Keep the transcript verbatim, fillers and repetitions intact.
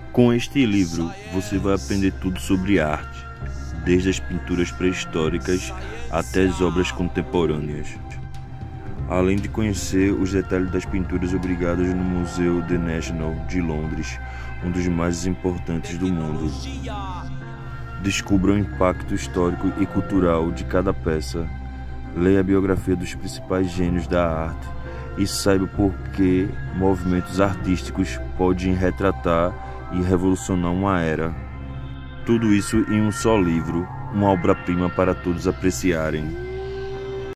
Com este livro, você vai aprender tudo sobre arte, desde as pinturas pré-históricas até as obras contemporâneas. Além de conhecer os detalhes das pinturas obrigadas no Museu The National de Londres, um dos mais importantes do mundo. Descubra o impacto histórico e cultural de cada peça, leia a biografia dos principais gênios da arte e saiba por que movimentos artísticos podem retratar e revolucionar uma era. Tudo isso em um só livro, uma obra-prima para todos apreciarem.